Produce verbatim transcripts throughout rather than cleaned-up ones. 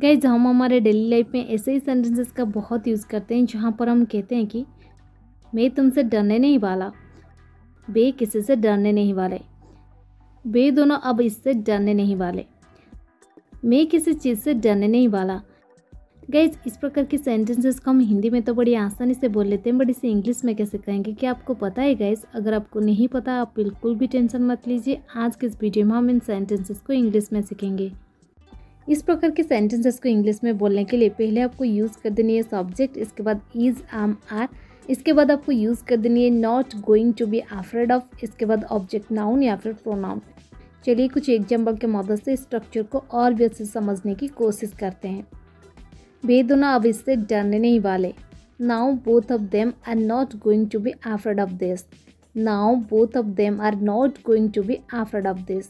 Guys हम हमारे daily life में ऐसे ही सेंटेंसेस का बहुत यूज़ करते हैं जहाँ पर हम कहते हैं कि मैं तुमसे डरने नहीं वाला, वे किसी से डरने नहीं वाले, वे दोनों अब इससे डरने नहीं वाले, मैं किसी चीज़ से डरने नहीं वाला। गाइज इस प्रकार के सेंटेंसेस को हम हिंदी में तो बड़ी आसानी से बोल लेते हैं, बट इसे इंग्लिश में कैसे कहेंगे क्या आपको पता है गाइज? अगर आपको नहीं पता आप बिल्कुल भी टेंशन मत लीजिए, आज के इस वीडियो में हम इन सेंटेंसेस को इंग्लिश में सीखेंगे। इस प्रकार के सेंटेंसेस को इंग्लिश में बोलने के लिए पहले आपको यूज़ कर देनी है सब्जेक्ट, इसके बाद इज, आम, आर, इसके बाद आपको यूज़ कर देनी है not going to be afraid of, इसके बाद ऑब्जेक्ट नाउन या फिर प्रोनाउन। चलिए कुछ एग्जाम्पल के मदद से स्ट्रक्चर को और भी अच्छे से समझने की कोशिश करते हैं। वे दोनों अब इससे डरने नहीं वाले। Now both of them are not going to be afraid of this. Now both of them are not going to be afraid of this.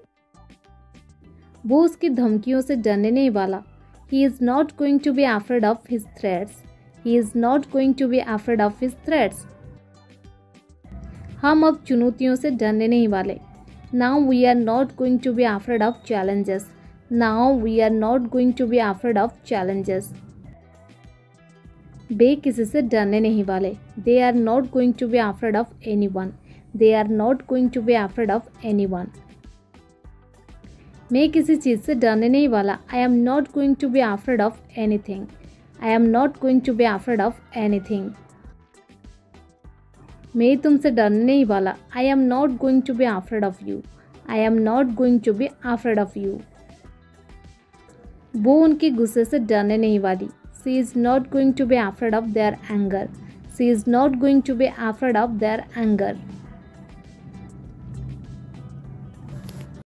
वो उसकी धमकियों से डरने नहीं वाला। He is not going to be afraid of his threats. He is not going to be afraid of his threats. हम अब चुनौतियों से डरने नहीं वाले। Now we are not going to be afraid of challenges. Now we are not going to be afraid of challenges. वे किसी से डरने नहीं वाले। They are not going to be afraid of anyone. They are not going to be afraid of anyone. मैं किसी चीज़ से डरने नहीं वाला। I am not going to be afraid of anything. I am not going to be afraid of anything. मैं तुमसे डरने नहीं वाला। I am not going to be afraid of you. I am not going to be afraid of you. वो उनके गुस्से से डरने नहीं वाली। She is not going to be afraid of their anger. She is not going to be afraid of their anger.